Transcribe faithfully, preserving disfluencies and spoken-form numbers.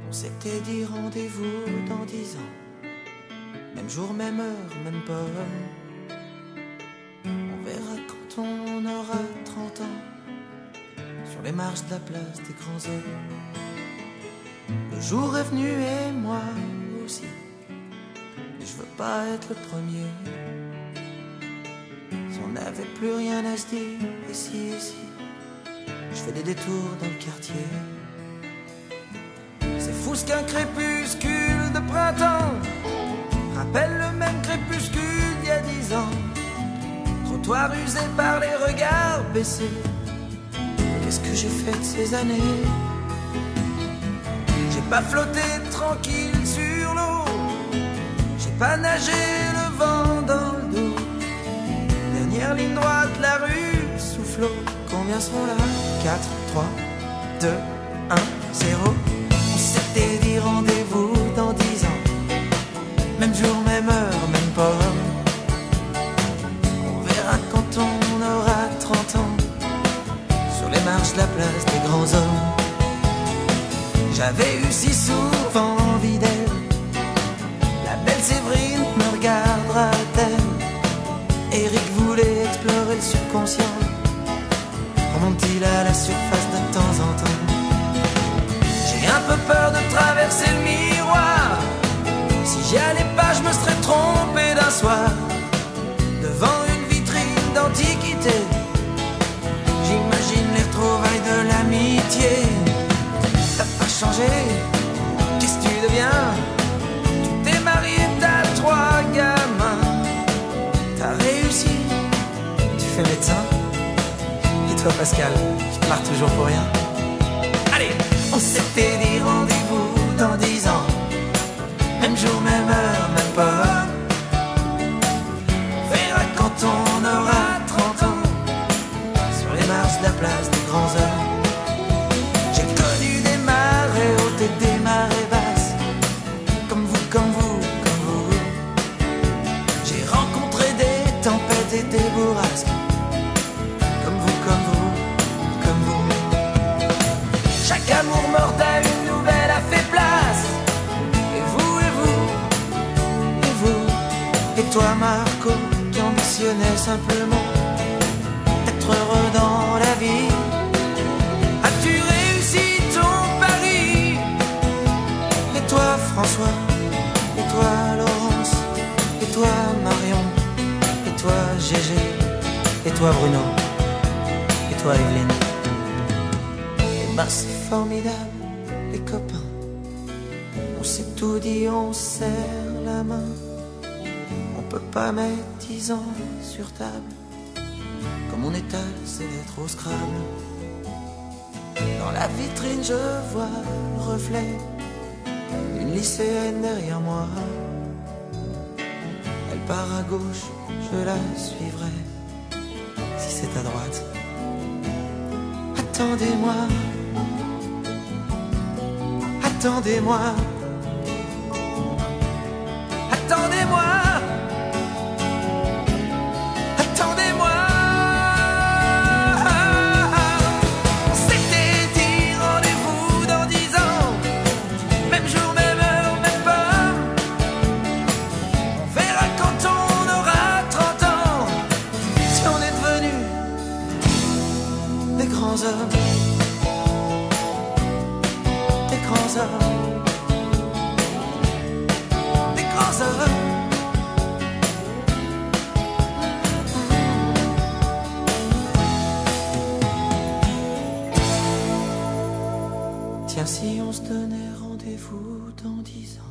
On s'était dit rendez-vous dans dix ans, même jour, même heure, même pomme. On verra quand on aura trente ans, sur les marches de la place des grands hommes. Le jour est venu et moi aussi, mais je veux pas être le premier. Si on n'avait plus rien à se dire, ici, ici, je fais des détours dans le quartier. C'est fou ce qu'un crépuscule de printemps rappelle le même crépuscule d'il y a dix ans. Trottoir usé par les regards baissés. Qu'est-ce que j'ai fait de ces années? J'ai pas flotté tranquille sur l'eau, j'ai pas nagé le vent dans le dos. Dernière ligne droite, la rue soufflot. Combien seront là? Quatre, trois, deux, un, zéro. On s'était dit rendez-vous dans dix ans, même jour, même heure, même pomme. On verra quand on aura trente ans, sur les marches de la place des grands hommes. J'avais eu si souvent envie d'elle, la belle Séverine me regardera-t-elle? Eric voulait explorer le subconscient, remonte-t-il à la surface de temps en temps? J'ai un peu peur de traverser le miroir, si j'y allais pas je me serais trompé d'un soir. Devant une vitrine d'antiquité, j'imagine les retrouvailles de l'amitié. T'as pas changé, qu'est-ce que tu deviens? Tu t'es marié, t'as trois gamins, t'as réussi, tu fais médecin. Et toi Pascal, tu te marres toujours pour rien? Allez, on s'était dit rendez-vous dans dix ans, même jour, même heure, même pas. On verra quand on aura trente ans, sur les marches de la place des grands hommes. J'ai connu des marées hautes et des marées basses, comme vous, comme vous, comme vous. J'ai rencontré des tempêtes et des bourrasques, comme vous, comme vous, comme vous. Chaque amour mort à une nouvelle a fait place. Et vous, et vous, et vous, et toi Marco, qui ambitionnais simplement être heureux dans la vie. As-tu réussi ton pari? Et toi François, et toi Laurence, et toi Marion, et toi Gégé, et toi Bruno, et toi Evelyne. Et ben c'est formidable les copains, on s'est tout dit, on serre la main. On peut pas mettre dix ans sur table, comme on étale ses lettres au Scrabble. Dans la vitrine je vois le reflet d'une lycéenne derrière moi. Elle part à gauche, je la suivrai, si c'est à droite. Attendez-moi, attendez-moi, attendez-moi, attendez-moi. On s'était dit rendez-vous dans dix ans, même jour, même heure, même pomme. On verra quand on aura trente ans, si on est devenus des grands hommes, des grands hommes, des grands hommes. Tiens, si on se donnait rendez-vous dans dix ans.